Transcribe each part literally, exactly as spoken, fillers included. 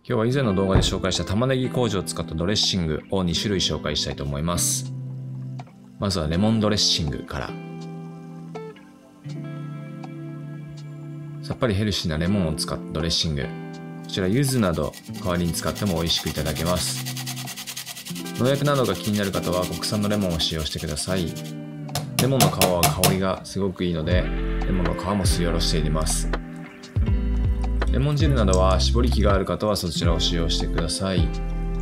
今日は以前の動画で紹介した玉ねぎ麹を使ったドレッシングをにしゅるい紹介したいと思います。まずはレモンドレッシングから。さっぱりヘルシーなレモンを使ったドレッシング。こちら柚子など代わりに使っても美味しくいただけます。農薬などが気になる方は国産のレモンを使用してください。レモンの皮は香りがすごくいいので、レモンの皮もすりおろして入れます。レモン汁などは絞り器がある方はそちらを使用してください。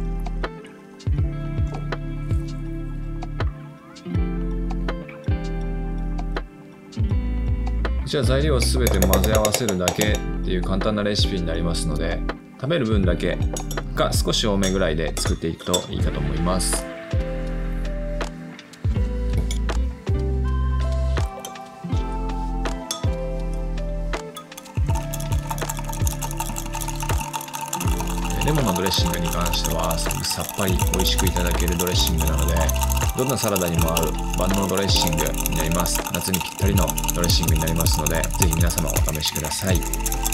こちら材料をすべて混ぜ合わせるだけっていう簡単なレシピになりますので、食べる分だけか少し多めぐらいで作っていくといいかと思います。レモンのドレッシングに関してはさっぱり美味しくいただけるドレッシングなので、どんなサラダにも合う万能ドレッシングになります。夏にぴったりのドレッシングになりますので、ぜひ皆様お試しください。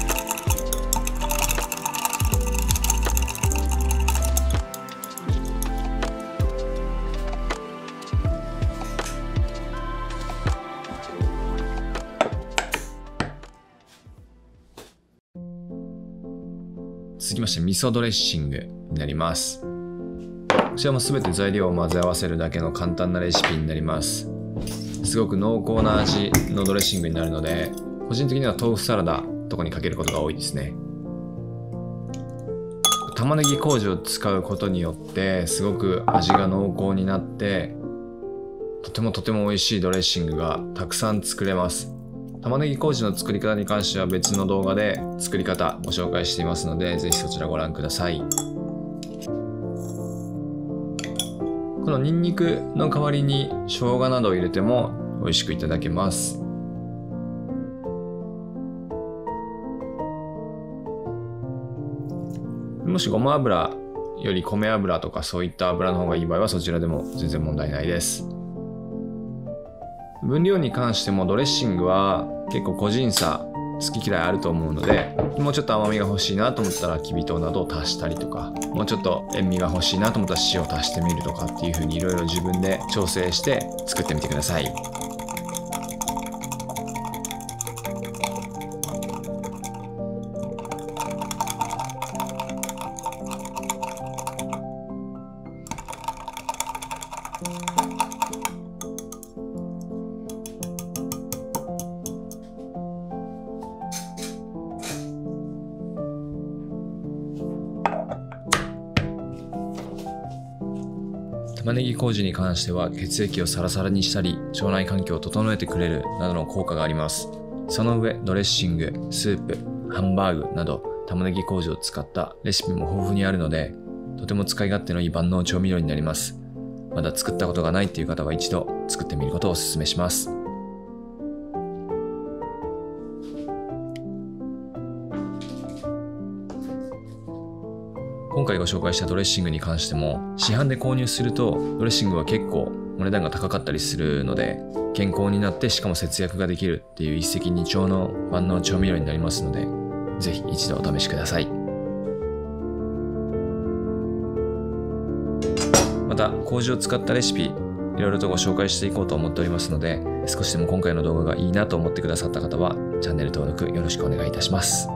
続きまして味噌ドレッシングになります。こちらも全て材料を混ぜ合わせるだけの簡単なレシピになります。すごく濃厚な味のドレッシングになるので、個人的には豆腐サラダとかにかけることが多いですね。玉ねぎ麹を使うことによってすごく味が濃厚になって、とてもとても美味しいドレッシングがたくさん作れます。玉ねぎ麹の作り方に関しては別の動画で作り方ご紹介していますので、ぜひそちらご覧ください。このニンニクの代わりに生姜などを入れても美味しくいただけます。もしごま油より米油とかそういった油の方がいい場合はそちらでも全然問題ないです。分量に関してもドレッシングは結構個人差好き嫌いあると思うので、もうちょっと甘みが欲しいなと思ったらきび糖などを足したりとか、もうちょっと塩味が欲しいなと思ったら塩を足してみるとかっていう風にいろいろ自分で調整して作ってみてください。玉ねぎ麹に関しては血液をサラサラにしたり腸内環境を整えてくれるなどの効果があります。その上ドレッシング、スープ、ハンバーグなど玉ねぎ麹を使ったレシピも豊富にあるので、とても使い勝手のいい万能調味料になります。まだ作ったことがないっていう方は一度作ってみることをお勧めします。今回ご紹介したドレッシングに関しても、市販で購入するとドレッシングは結構お値段が高かったりするので、健康になってしかも節約ができるっていう一石二鳥の万能調味料になりますので、ぜひ一度お試しください。また麹を使ったレシピいろいろとご紹介していこうと思っておりますので、少しでも今回の動画がいいなと思ってくださった方はチャンネル登録よろしくお願いいたします。